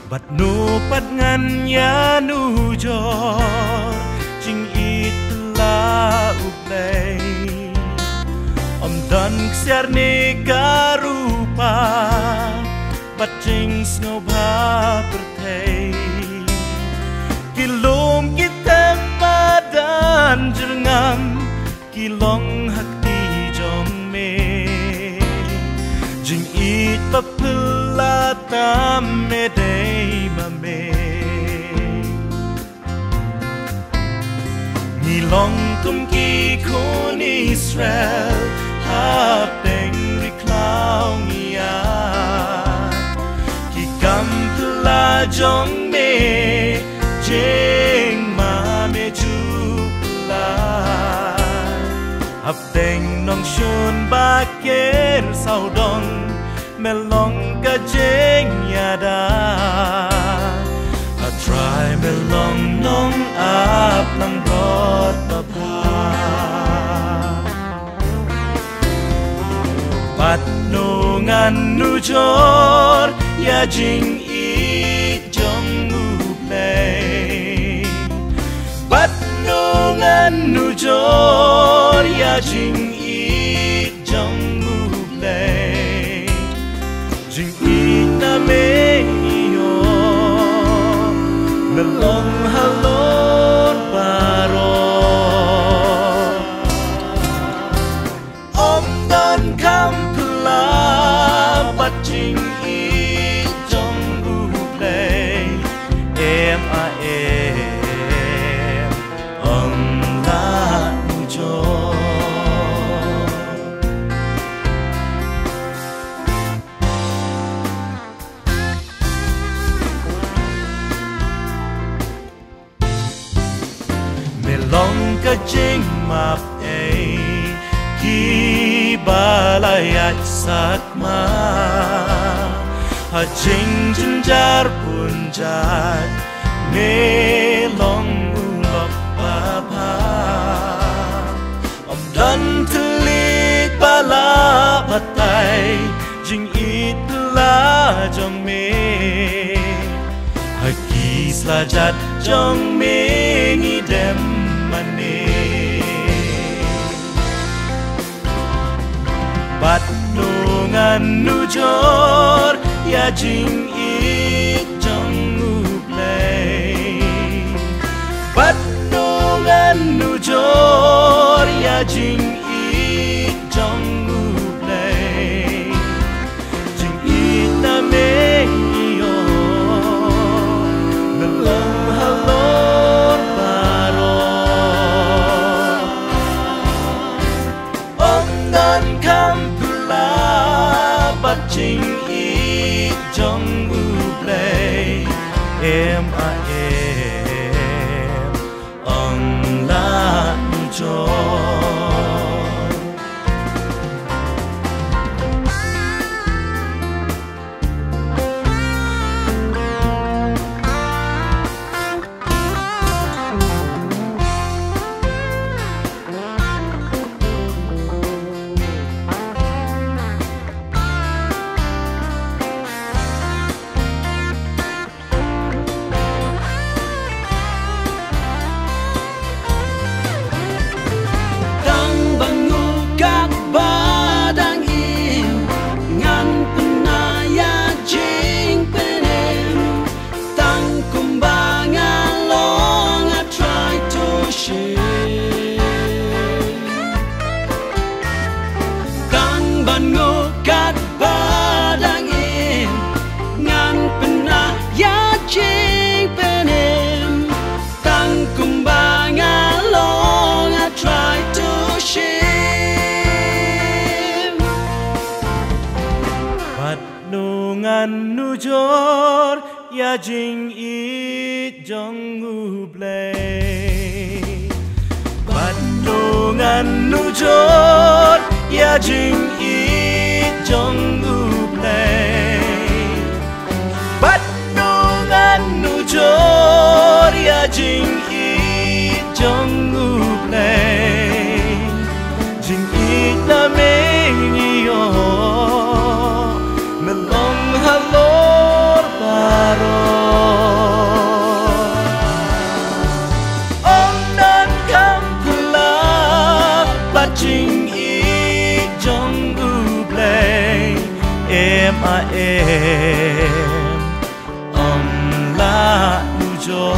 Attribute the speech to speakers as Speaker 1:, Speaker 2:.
Speaker 1: Bat nu pat ngan ya nu jor Jing itla uplay Om dan ksiar ni garupa Bat jing snow ba pertay Kilom kita madan jengam Kilong hakti jong me Jing it papelata me day mame Nilong tum ki kon Israel hap deng riklaw ngia Ki kam pela jong me jeng mame jupla Hap deng nong shun baker saudong melong ka jeng yada A try melong nong ap lang rot papa Pat nungan nu jor ya jing i jong nu play Pat nungan nu jor ya jing i jong nu play Jing ina me yo melong halor paro Om dan kam pula bat jing i jong bu play em a em ông la nu jo Melong ka jing map ay Ki balayat sakma Ha jing junjar punjat Melong ulok papa Om dan telik bala patay Jing itla jong me Ha ki slajat jong me ngidem Bat nungan nu jor ya jing it jong nu play Bat nungan nu jor ya jing it jong nu play Jing it na me yo melong halor paro Om dan kam Bat jing i jong u play em a em ông la nu jo Nungan nu jor ya jing it jong u play Bat nungan nu jor ya jing it jong u play Bat nungan nu jor ya jing it jong u play Jing it na me yo melong halor paro cho